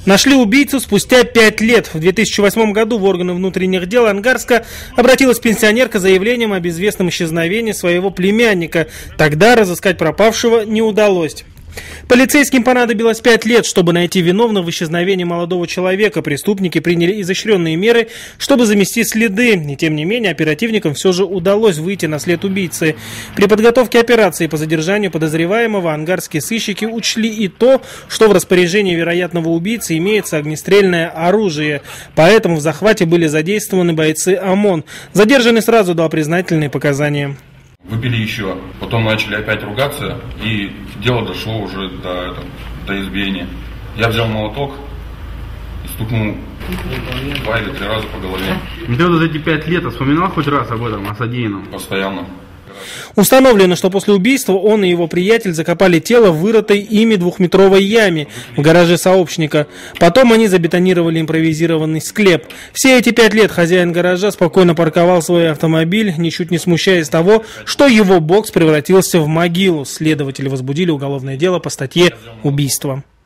Нашли убийцу спустя 5 лет. В 2008 году в органы внутренних дел Ангарска обратилась пенсионерка с заявлением о безвестном исчезновении своего племянника. Тогда разыскать пропавшего не удалось. Полицейским понадобилось 5 лет, чтобы найти виновного в исчезновении молодого человека. Преступники приняли изощренные меры, чтобы замести следы. И тем не менее, оперативникам все же удалось выйти на след убийцы. При подготовке операции по задержанию подозреваемого ангарские сыщики учли и то, что в распоряжении вероятного убийцы имеется огнестрельное оружие. Поэтому в захвате были задействованы бойцы ОМОН. Задержанный сразу дал признательные показания. Выпили еще, потом начали опять ругаться, и дело дошло уже до избиения. Я взял молоток и стукнул 2 или 3 раза по голове. Ты вот за эти 5 лет вспоминал хоть раз об этом, о содеянном? Постоянно. Установлено, что после убийства он и его приятель закопали тело в вырытой ими 2-метровой яме в гараже сообщника. Потом они забетонировали импровизированный склеп. Все эти 5 лет хозяин гаража спокойно парковал свой автомобиль, ничуть не смущаясь того, что его бокс превратился в могилу. Следователи возбудили уголовное дело по статье «Убийство».